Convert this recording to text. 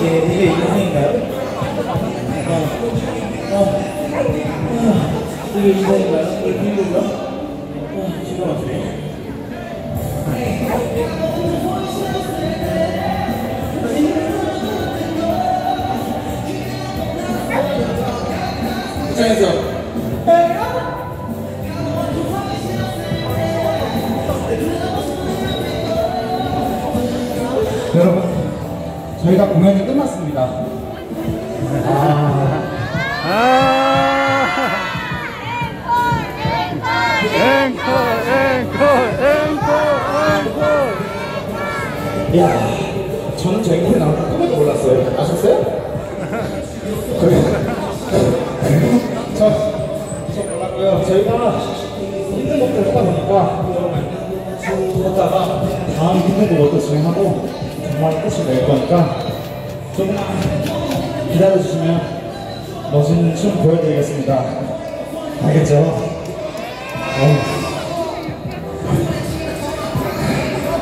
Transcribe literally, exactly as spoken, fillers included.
이게, 이게 인생인가요? 어, 어, 어, 이게 인생인가요? 이게 비밀인가? 어, 기가 막히네. 입장에서 여러분, 저희가 공연이 끝났습니다. 아, 아 앵콜 앵콜 앵콜 앵콜. 야, 저는 저희 무대 나올 때 꿈에도 몰랐어요. 아셨어요? 그래. 저, 저 몰랐고요. 저희가 힘든 곡들 하다 보니까 하다가 다음 힘든 곡도 진행하고 정말 끝이 낼 거니까 조금만 기다려주시면 멋있는 춤 보여드리겠습니다. 알겠죠? 어.